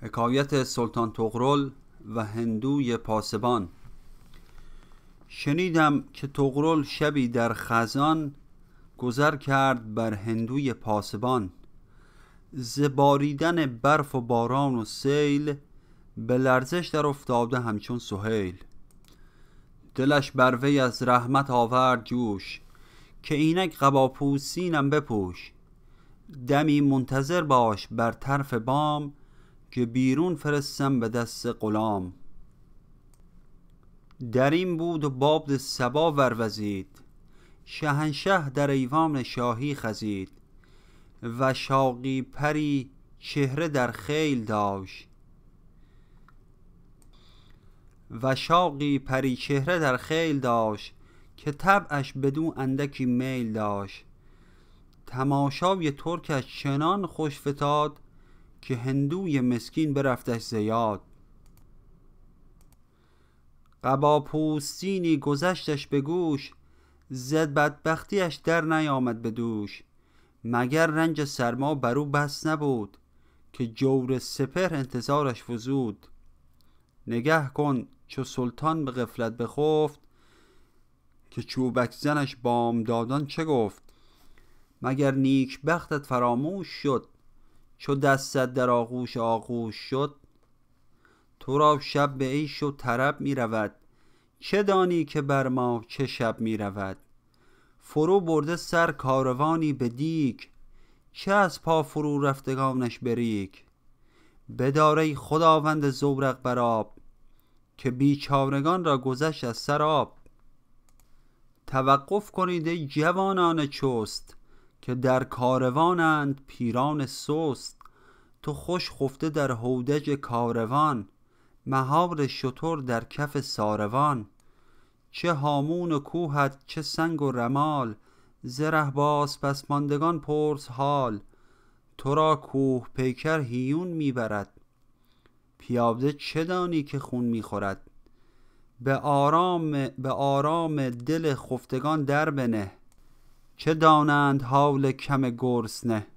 حکایت سلطان طغرل و هندوی پاسبان. شنیدم که طغرل شبی در خزان گذر کرد بر هندوی پاسبان. ز باریدن برف و باران و سیل به لرزش در افتاده همچون سهیل. دلش بر وی از رحمت آورد جوش، که اینک قباپوستینم بپوش. دمی منتظر باش بر طرف بام، که بیرون فرستم به دست غلام. در این بود و باد صبا وروزید، شهنشه در ایوان شاهی خزید. و شاقی پری چهره در خیل داشت، که طبعش بدو اندکی میل داشت. تماشای ترکش چنان خوش فتاد، که هندوی مسکین برفتش ز یاد. قباپوستینی گذشتش به گوش، ز بدبختیش در نیامد به دوش. مگر رنج سرما برو بس نبود، که جور سپهر انتظارش فزود. نگه کن چو سلطان به غفلت بخفت، که چوبک زنش بامدادان چه گفت. مگر نیک بختت فراموش شد، چو دستت در آغوش شد. تو را شب به عیش و طرب می رود، چه دانی که بر ما چه شب می رود. فرو برده سر کاروانی به دیگ، چه از پا فرو رفتگانش بریگ. بدار ای خداوند زورق بر آب، که بیچارگان را گذشت از سر آب. توقف کنید ای جوانان چست، که در کاروانند پیران سست. تو خوش خفته در هودج کاروان، مهار شتر در کف ساروان. چه هامون و کوهت چه سنگ و رمال، ز رهباز پس ماندگان پرس حال. تو را کوه پیکر هیون میبرد، پیاده چه دانی که خون میخورد. به آرام دل خفتگان در بنه، چه دانند حال کم گرسنه.